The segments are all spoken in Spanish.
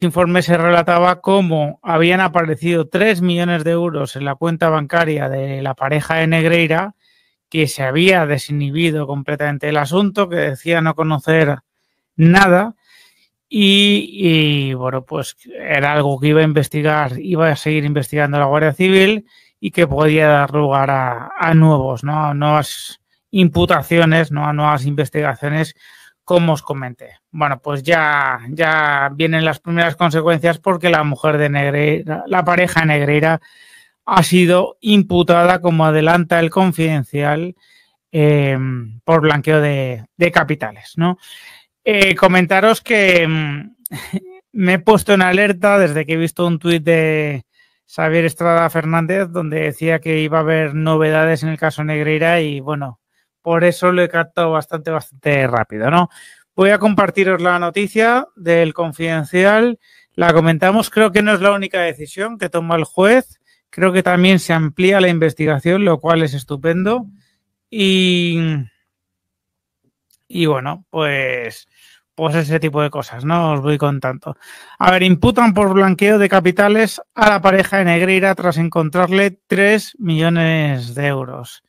informe se relataba cómo habían aparecido 3 millones de euros en la cuenta bancaria de la pareja de Negreira, que se había desinhibido completamente del asunto, que decía no conocer nada y bueno, pues era algo que iba a seguir investigando la Guardia Civil y que podía dar lugar a nuevas imputaciones, ¿no? A nuevas investigaciones, como os comenté. Bueno, pues ya vienen las primeras consecuencias porque la mujer de Negreira, la pareja de Negreira, ha sido imputada, como adelanta el Confidencial, por blanqueo de capitales, ¿no? Comentaros que me he puesto en alerta desde que he visto un tuit de Xavier Estrada Fernández donde decía que iba a haber novedades en el caso Negreira y bueno, por eso lo he captado bastante rápido, ¿no? Voy a compartiros la noticia del Confidencial, la comentamos, creo que no es la única decisión que toma el juez, creo que también se amplía la investigación, lo cual es estupendo y bueno, pues ese tipo de cosas, ¿no? Os voy contando. A ver, imputan por blanqueo de capitales a la pareja de Negreira tras encontrarle 3 millones de euros.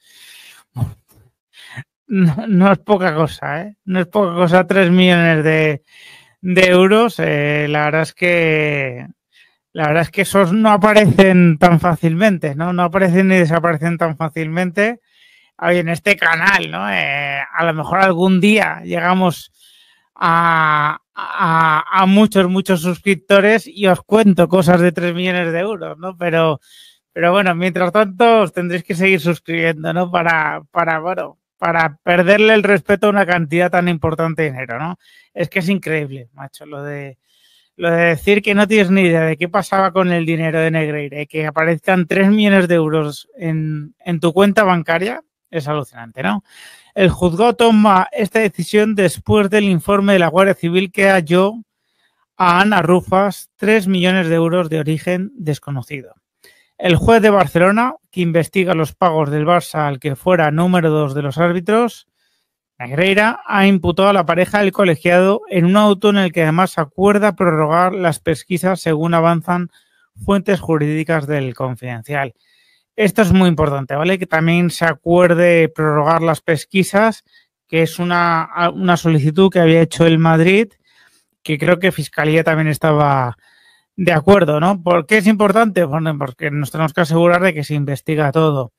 No es poca cosa, ¿eh? No es poca cosa, 3 millones de euros. La verdad es que esos no aparecen tan fácilmente, ¿no? No aparecen ni desaparecen tan fácilmente. Oye, en este canal, ¿no? A lo mejor algún día llegamos a muchos suscriptores y os cuento cosas de 3 millones de euros, ¿no? Pero bueno, mientras tanto os tendréis que seguir suscribiendo, ¿no? Para perderle el respeto a una cantidad tan importante de dinero, ¿no? Es que es increíble, macho, lo de decir que no tienes ni idea de qué pasaba con el dinero de Negreira y que aparezcan 3 millones de euros en tu cuenta bancaria es alucinante, ¿no? El juzgado toma esta decisión después del informe de la Guardia Civil que halló a Ana Rufas 3 millones de euros de origen desconocido. El juez de Barcelona, que investiga los pagos del Barça al que fuera número 2 de los árbitros, Negreira, ha imputado a la pareja del colegiado en un auto en el que además acuerda prorrogar las pesquisas según avanzan fuentes jurídicas del Confidencial. Esto es muy importante, ¿vale? Que también se acuerde prorrogar las pesquisas, que es una solicitud que había hecho el Madrid, que creo que Fiscalía también estaba de acuerdo, ¿no? ¿Por qué es importante? Bueno, porque nos tenemos que asegurar de que se investiga todo.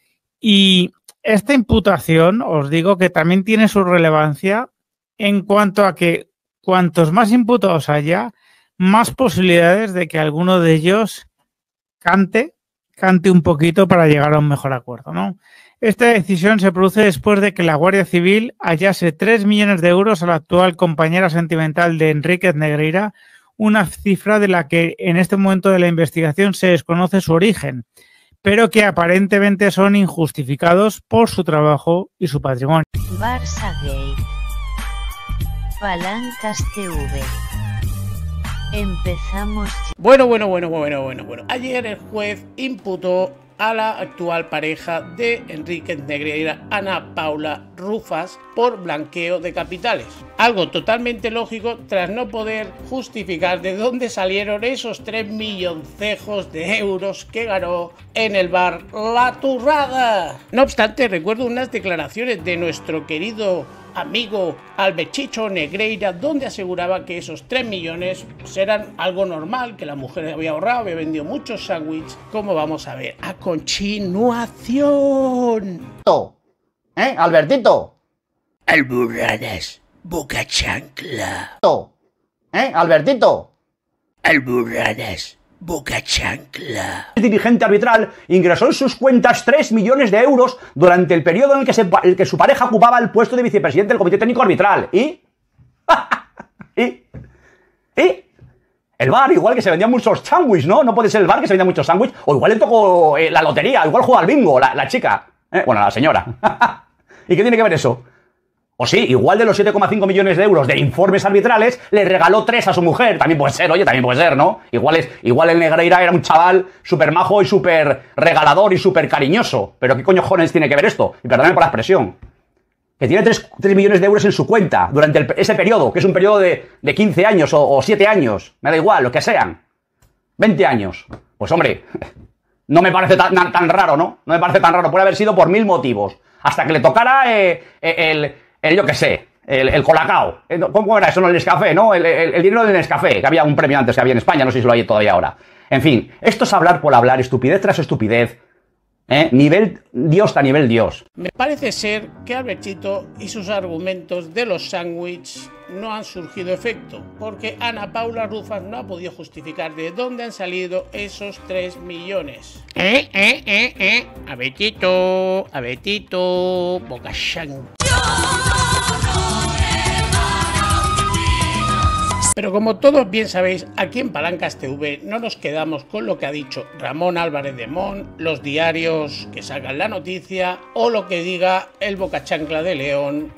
Y esta imputación, os digo que también tiene su relevancia en cuanto a que cuantos más imputados haya, más posibilidades de que alguno de ellos cante un poquito para llegar a un mejor acuerdo, ¿no? Esta decisión se produce después de que la Guardia Civil hallase 3 millones de euros a la actual compañera sentimental de Enríquez Negreira, una cifra de la que en este momento de la investigación se desconoce su origen, pero que aparentemente son injustificados por su trabajo y su patrimonio. Barça Gate. Palancas TV. Empezamos. Bueno. Ayer el juez imputó a la actual pareja de Enríquez Negreira, Ana Paula Rufas, por blanqueo de capitales. Algo totalmente lógico tras no poder justificar de dónde salieron esos 3 milloncejos de euros que ganó en el bar La Turrada. No obstante, recuerdo unas declaraciones de nuestro querido amigo Alberchicho Negreira, donde aseguraba que esos 3 millones eran algo normal, que la mujer había ahorrado, había vendido muchos sándwiches, como vamos a ver a continuación. Albertito. Alburradas, boca chancla. Albertito. Alburradas, boca chancla. El dirigente arbitral ingresó en sus cuentas 3 millones de euros durante el periodo en el que su pareja ocupaba el puesto de vicepresidente del Comité Técnico Arbitral. ¿Y? El bar, igual que se vendían muchos sándwiches, ¿no? No puede ser el bar que se vendía muchos sándwiches. O igual le tocó la lotería, igual juega al bingo, la chica. Bueno, la señora. ¿Y qué tiene que ver eso? O sí, igual de los 7,5 millones de euros de informes arbitrales, le regaló 3 a su mujer. También puede ser, oye, también puede ser, ¿no? Igual el Negreira era un chaval súper majo y súper regalador y súper cariñoso. Pero ¿qué coñojones tiene que ver esto? Y perdóname por la expresión. que tiene 3 millones de euros en su cuenta durante ese periodo, que es un periodo de 15 años o 7 años, me da igual, lo que sean, 20 años, pues hombre, no me parece tan raro, ¿no? No me parece tan raro, puede haber sido por 1000 motivos, hasta que le tocara yo qué sé, el colacao, ¿cómo era eso? El Nescafé, ¿no? El dinero del Nescafé, que había un premio antes que había en España, no sé si lo hay todavía ahora. En fin, esto es hablar por hablar, estupidez tras estupidez. Nivel Dios a nivel Dios. Me parece ser que Albertito y sus argumentos de los sándwiches no han surgido efecto, porque Ana Paula Rufas no ha podido justificar de dónde han salido esos 3 millones. Albertito, Bocachán. Pero como todos bien sabéis, aquí en Palancas TV no nos quedamos con lo que ha dicho Ramón Álvarez de Mon, los diarios que sacan la noticia o lo que diga el Bocachancla de León.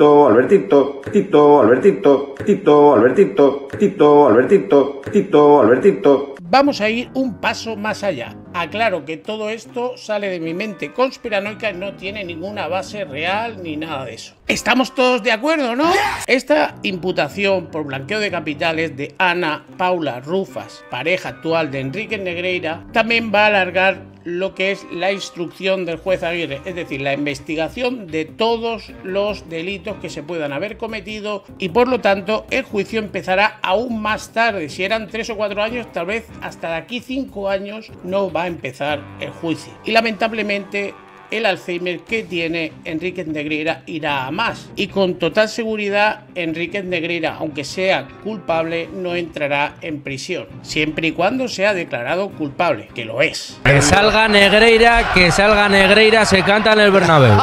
Albertito. Vamos a ir un paso más allá. Aclaro que todo esto sale de mi mente conspiranoica y no tiene ninguna base real ni nada de eso. Estamos todos de acuerdo, ¿no? Esta imputación por blanqueo de capitales de Ana Paula Rufas, pareja actual de Enrique Negreira, también va a alargar lo que es la instrucción del juez Aguirre, es decir, la investigación de todos los delitos que se puedan haber cometido y por lo tanto el juicio empezará aún más tarde. Si eran 3 o 4 años, tal vez hasta de aquí 5 años no va a empezar el juicio. Y lamentablemente el Alzheimer que tiene Enríquez Negreira irá a más y con total seguridad Enríquez Negreira, aunque sea culpable, no entrará en prisión, siempre y cuando sea declarado culpable, que lo es. Que salga Negreira, se canta en el Bernabéu.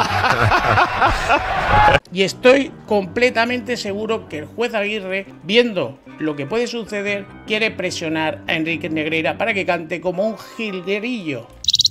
Y estoy completamente seguro que el juez Aguirre, viendo lo que puede suceder, quiere presionar a Enríquez Negreira para que cante como un jilguerillo.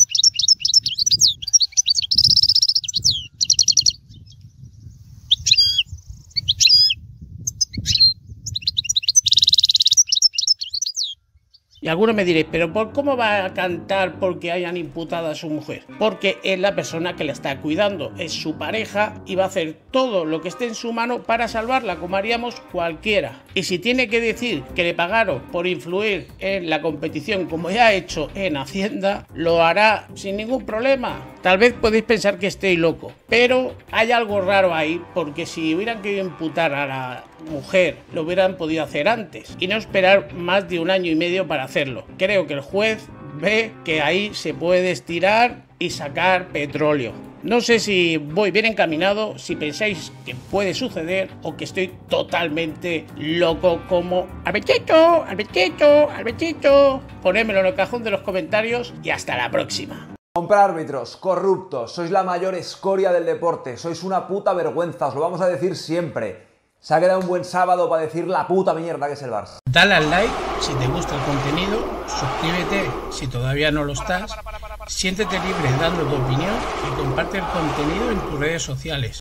Y algunos me diréis, pero ¿cómo va a cantar porque hayan imputado a su mujer? Porque es la persona que la está cuidando, es su pareja y va a hacer todo lo que esté en su mano para salvarla, como haríamos cualquiera. Y si tiene que decir que le pagaron por influir en la competición, como ya ha hecho en Hacienda, lo hará sin ningún problema. Tal vez podéis pensar que estoy loco, pero hay algo raro ahí, porque si hubieran querido imputar a la mujer, lo hubieran podido hacer antes y no esperar más de 1 año y medio para hacerlo. Creo que el juez ve que ahí se puede estirar y sacar petróleo. No sé si voy bien encaminado, si pensáis que puede suceder o que estoy totalmente loco como Albertito. Ponémelo en el cajón de los comentarios y hasta la próxima. Comprar árbitros, corruptos, sois la mayor escoria del deporte, sois una puta vergüenza, os lo vamos a decir siempre. Se ha quedado un buen sábado para decir la puta mierda que es el Barça. Dale al like si te gusta el contenido, suscríbete si todavía no lo estás, siéntete libre dando tu opinión y comparte el contenido en tus redes sociales.